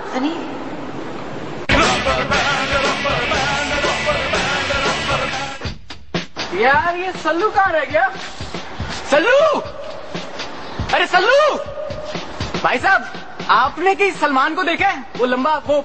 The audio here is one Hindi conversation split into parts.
हनी यार ये सल्लू कहाँ रह गया? सल्लू, अरे सल्लू भाई साहब, आपने कहीं सलमान को देखा है? वो लंबा वो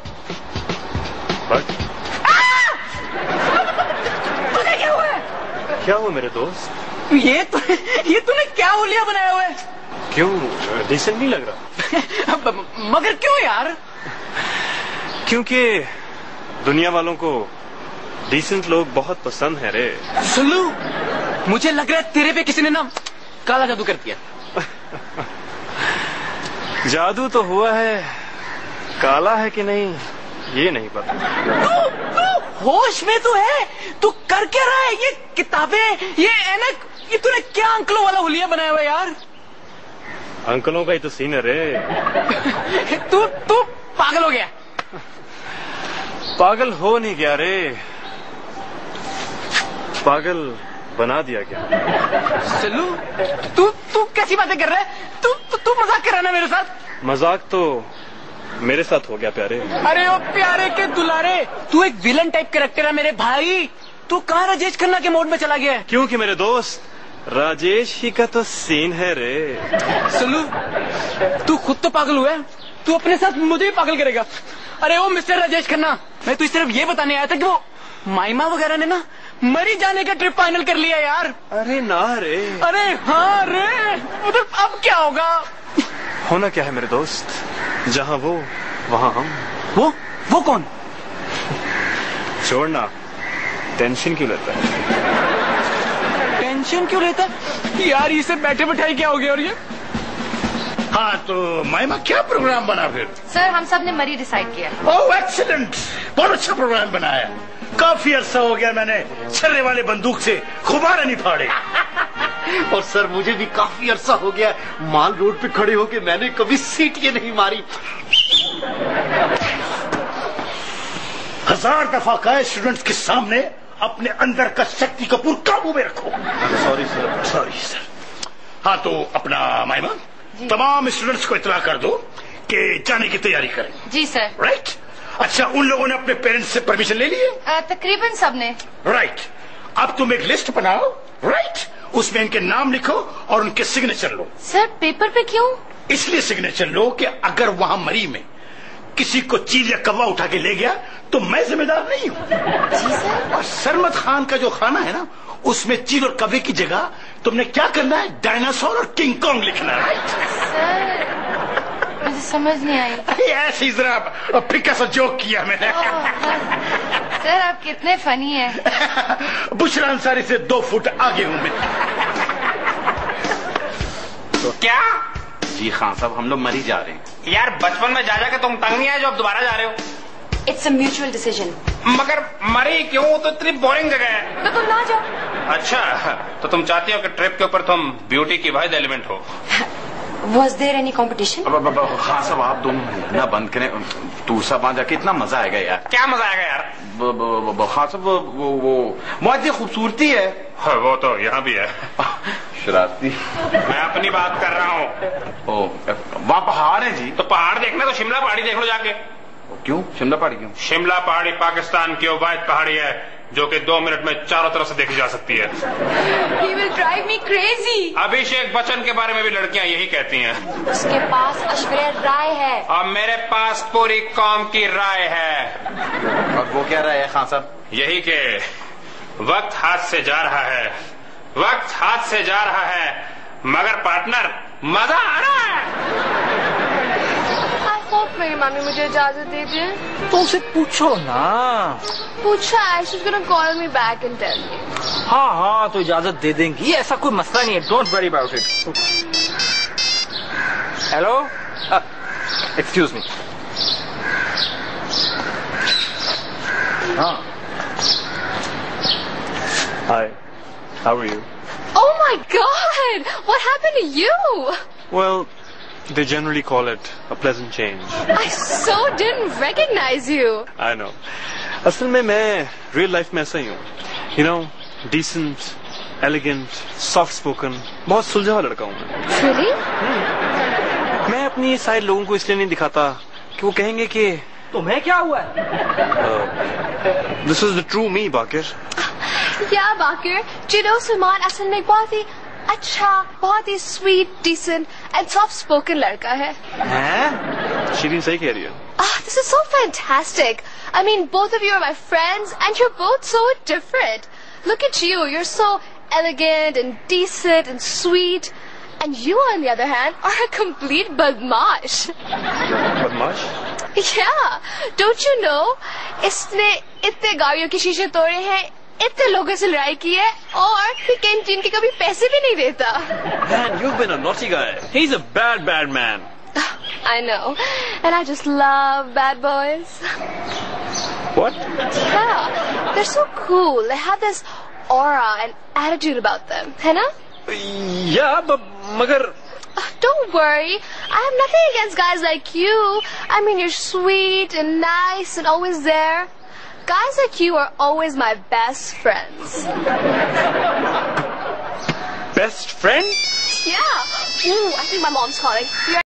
तुझे क्या हुआ है? क्या हुआ मेरे दोस्त? ये तूने क्या होलिया बनाया हुआ है? क्यों डिसेंट नहीं लग रहा? मगर क्यों यार? क्योंकि दुनिया वालों को डिसेंट लोग बहुत पसंद है रे। सल्लू, मुझे लग रहा है तेरे पे किसी ने ना काला जादू कर दिया। जादू तो हुआ है, काला है कि नहीं ये नहीं पता। तू होश में तो है? तू कर क्या रहा है? ये किताबें, ये ऐनक, ये तूने क्या अंकलों वाला हुलिया बनाया हुआ यार? अंकलों का ही तो सीन है रे। तू पागल हो गया? पागल हो नहीं गया रे, पागल बना दिया क्या? सल्लू, तू कैसी बातें कर रहा है? तू मजाक कर रहा है ना मेरे साथ? मजाक तो मेरे साथ हो गया प्यारे। अरे ओ प्यारे के दुलारे, तू एक विलन टाइप कैरेक्टर है मेरे भाई। तू कहाँ राजेश खन्ना के मोड में चला गया है? क्योंकि मेरे दोस्त राजेश ही का तो सीन है रे। सल्लू, तू खुद तो पागल हुआ है, तू अपने साथ मुझे भी पागल करेगा। अरे ओ मिस्टर राजेश खन्ना, मैं तुझे सिर्फ ये बताने आया था कि वो माइमा वगैरह ने ना मरी जाने का ट्रिप फाइनल कर लिया यार। अरे ना रे। अरे हाँ रे, उधर अब क्या होगा? होना क्या है मेरे दोस्त, जहाँ वो वहाँ हम। वो कौन? छोड़ना, टेंशन क्यों लेता है? टेंशन क्यों लेता यार? इसे बैठे बैठाई क्या हो गया? और ये हाँ तो माइमा क्या प्रोग्राम बना फिर? सर हम सब ने मरी डिसाइड किया। ओह एक्सीलेंट, बहुत अच्छा प्रोग्राम बनाया। काफी अरसा हो गया मैंने छर्रे वाले बंदूक से खुबारे नहीं फाड़े। और सर मुझे भी काफी अरसा हो गया माल रोड पे खड़े होके मैंने कभी सीटियां नहीं मारी। 1000 दफा कहा स्टूडेंट्स के सामने अपने अंदर का शक्ति कपूर काबू में रखो। Sorry sir. Sorry sir. हाँ तो अपना माइमा तमाम स्टूडेंट्स को इतला कर दो कि जाने की तैयारी करें। जी सर। राइट। अच्छा, उन लोगों ने अपने पेरेंट्स से परमिशन ले लिए? तकरीबन सबने। राइट। अब तुम एक लिस्ट बनाओ, राइट, उसमें इनके नाम लिखो और उनके सिग्नेचर लो। सर पेपर पे क्यों? इसलिए सिग्नेचर लो कि अगर वहां मरी में किसी को चील या कौवा उठा के ले गया तो मैं जिम्मेदार नहीं हूँ। जी सर। और सरमद खान का जो खाना है ना, उसमें चील और कौवे की जगह तुमने क्या करना है, डायनासोर और किंग कॉन्ग लिखना है। राइट। सर मुझे समझ नहीं आई। ऐसी जरा फिक्का सा जोक किया मैंने। सर आप कितने फनी हैं। बुशरा अंसारी से 2 फुट आगे हूँ मैं। तो क्या? जी खान साहब, हम लोग मरी जा रहे हैं। यार बचपन में जा के तुम तंग नहीं आए जो अब दोबारा जा रहे हो? It's a mutual decision. मगर मरी क्यों? तो इतनी बोरिंग जगह है। तो तुम ना जाओ। अच्छा, तो तुम चाहती हो कि ट्रिप के ऊपर तुम ब्यूटी की वाहिद एलिमेंट हो? Was there any competition? Khan साहब आप दोनों इतना बंद करें, दूसरा वहां जाके इतना मजा आएगा यार। क्या मजा आएगा यार? खान साहब वो बहुत खूबसूरती है। हाँ, वो तो यहाँ भी है। शरारती। मैं अपनी बात कर रहा हूँ। वहाँ पहाड़ है जी। तो पहाड़ देखना तो शिमला पहाड़ी देख लो जाके। क्यों शिमला पहाड़ी क्यों? शिमला पहाड़ी पाकिस्तान की वो वाहिद पहाड़ी है जो कि 2 मिनट में चारों तरफ से देखी जा सकती है। He will drive me crazy. Abhishek Bachchan के बारे में भी लड़कियां यही कहती हैं। उसके पास ऐश्वर्या राय है और मेरे पास पूरी कौम की राय है। और वो क्या राय है खान साहब? यही कि वक्त हाथ से जा रहा है, वक्त हाथ से जा रहा है, मगर पार्टनर मजा आ रहा है। मेरी मम्मी मुझे इजाजत दे दे। तो उसे पूछो ना। पूछा है, she's gonna call me back and tell me. हाँ तो इजाजत दे देंगी, ऐसा कोई मसला नहीं है। Don't worry about it. Hello, excuse me. हाँ। Hi, how are you? Oh my God! What happened to you? Well, they generally call it a pleasant change. I so didn't recognize you. I know. असल में मैं रियल लाइफ में ऐसा ही हूँ, you know, decent, elegant, soft spoken, बहुत सुलझा हुआ लड़का हूँ मैं। Really? मैं अपनी साइड लोगों को इसलिए नहीं दिखाता कि वो कहेंगे कि तुम्हें क्या हुआ है? This is the true me, Bakir. Yeah, Bakir. Do you know Salman असल में एक बहुत ही अच्छा, बहुत ही sweet, decent and soft-spoken लड़का है. हैं? शीरीन सही कह रही है. This is so fantastic. I mean, both of you are my friends and you're both so different. Look at you. You're so elegant and decent and sweet. And you, on the other hand, are a complete badmash. बदमाश? Yeah. Don't you know? इसने इतने गाड़ियों की शीशे तोड़े हैं, इतने लोगों से लड़ाई की है और फिर कैंटीन के कभी पैसे भी नहीं देता. Man, you've been a naughty guy. He's a bad man. I know. And I just love bad boys. What? Yeah. They're so cool. They have this aura and attitude about them. है ना? Yeah, but मगर Don't worry. I have nothing against guys like you. I mean, you're sweet and nice and always there. Guys like you are always my best friends. best friend? Yeah. Ooh, I think my mom's calling.